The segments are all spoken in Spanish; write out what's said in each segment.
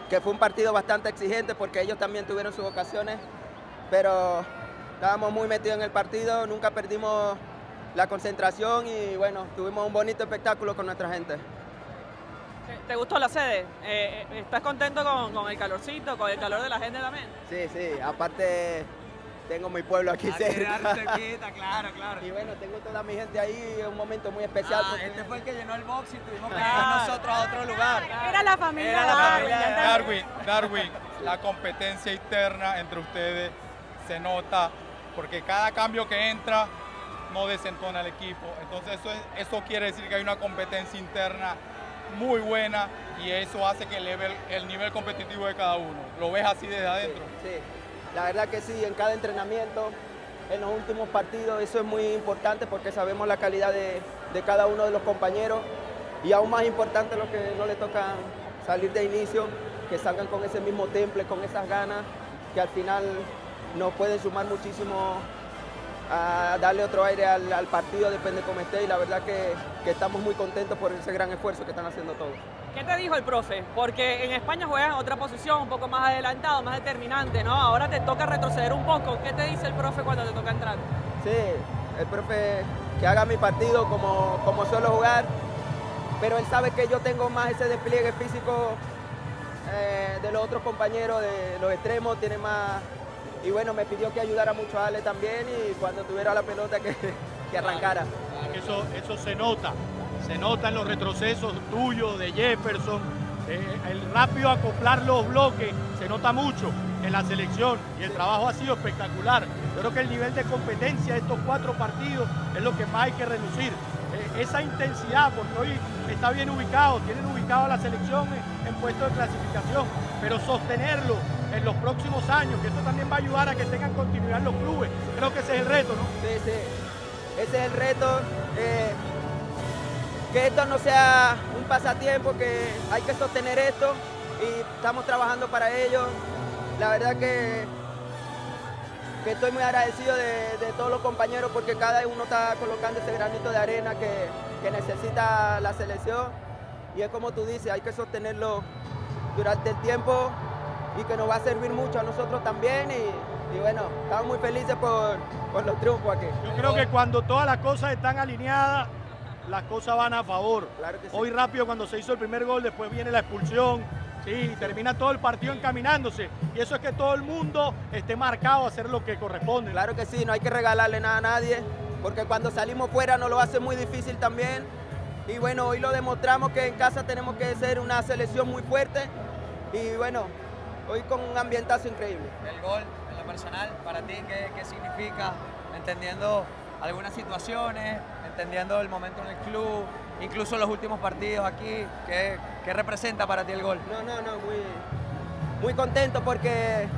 que fue un partido bastante exigente porque ellos también tuvieron sus ocasiones, pero estábamos muy metidos en el partido, nunca perdimos la concentración y bueno, tuvimos un bonito espectáculo con nuestra gente. ¿Te gustó la sede? ¿Estás contento con el calorcito, con el calor de la gente también? Sí, sí, aparte tengo mi pueblo aquí cerca. Cerquita, claro, claro. Y bueno, tengo toda mi gente ahí, es un momento muy especial. Porque este fue el que llenó el box y tuvimos que ir nosotros a otro lugar. Era la familia. Era la familia. Darwin, la competencia interna entre ustedes se nota porque cada cambio que entra no desentona al equipo. Entonces eso quiere decir que hay una competencia interna muy buena y eso hace que eleve el nivel competitivo de cada uno. ¿Lo ves así desde adentro? Sí, sí. La verdad que sí, en cada entrenamiento, en los últimos partidos, eso es muy importante porque sabemos la calidad de cada uno de los compañeros y aún más importante los que no le tocan salir de inicio, que salgan con ese mismo temple, con esas ganas, que al final nos pueden sumar muchísimo a darle otro aire al partido, depende cómo esté, y la verdad que estamos muy contentos por ese gran esfuerzo que están haciendo todos. ¿Qué te dijo el profe? Porque en España juegas en otra posición, un poco más adelantado, más determinante, ¿no? Ahora te toca retroceder un poco. ¿Qué te dice el profe cuando te toca entrar? Sí, el profe que haga mi partido como suelo jugar, pero él sabe que yo tengo más ese despliegue físico de los otros compañeros, de los extremos, tiene más. Y bueno, me pidió que ayudara mucho a Ale también y cuando tuviera la pelota que arrancara. Eso se nota en los retrocesos tuyos, de Jefferson, el rápido acoplar los bloques, se nota mucho en la selección y el trabajo ha sido espectacular. Yo creo que el nivel de competencia de estos 4 partidos es lo que más hay que reducir. Esa intensidad, porque hoy está bien ubicado, tienen ubicado a la selección en puesto de clasificación, pero sostenerlo en los próximos años, que esto también va a ayudar a que tengan continuidad los clubes. Creo que ese es el reto, ¿no? Sí, sí, ese es el reto. Que esto no sea un pasatiempo, que hay que sostener esto y estamos trabajando para ello. La verdad que estoy muy agradecido de todos los compañeros porque cada uno está colocando ese granito de arena que necesita la selección y es como tú dices, hay que sostenerlo durante el tiempo y que nos va a servir mucho a nosotros también y bueno, estamos muy felices por los triunfos aquí. Yo creo que cuando todas las cosas están alineadas, las cosas van a favor. Claro que sí. Hoy rápido cuando se hizo el primer gol, después viene la expulsión, sí, termina todo el partido encaminándose y eso es que todo el mundo esté marcado a hacer lo que corresponde. Claro que sí, no hay que regalarle nada a nadie porque cuando salimos fuera nos lo hace muy difícil también y bueno, hoy lo demostramos que en casa tenemos que ser una selección muy fuerte y bueno, hoy con un ambientazo increíble. El gol, en lo personal, para ti, ¿qué significa? Entendiendo algunas situaciones, entendiendo el momento en el club, incluso los últimos partidos aquí, ¿qué representa para ti el gol? No, muy contento porque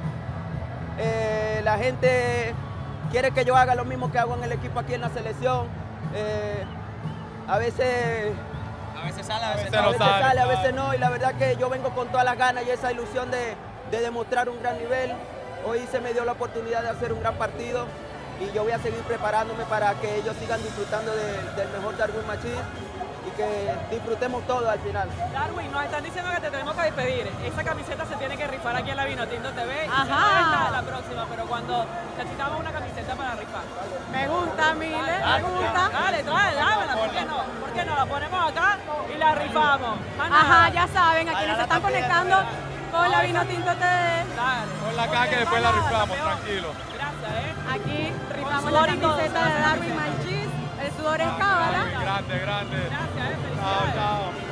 la gente quiere que yo haga lo mismo que hago en el equipo aquí en la selección. A veces sale, a veces no. A veces no, y la verdad que yo vengo con todas las ganas y esa ilusión de demostrar un gran nivel. Hoy se me dio la oportunidad de hacer un gran partido y yo voy a seguir preparándome para que ellos sigan disfrutando del mejor Darwin Machís y que disfrutemos todo al final. Darwin, nos están diciendo que te tenemos que despedir. Esa camiseta se tiene que rifar aquí en la Vinotinto TV. Ajá. No está la próxima, pero cuando necesitamos una camiseta para rifar. Me gusta, Mile, me gusta. Dale, dámela, ¿por qué no? ¿Por qué no? La ponemos acá y la rifamos. Ajá, ya saben, a quienes se están conectando con la Vinotinto TV. Dale. Con la caja que después la riflamos, tranquilo. Gracias, Aquí rifamos la camiseta de Darwin Machís, el sudor es cábala. Grande. Gracias, Chao, chao.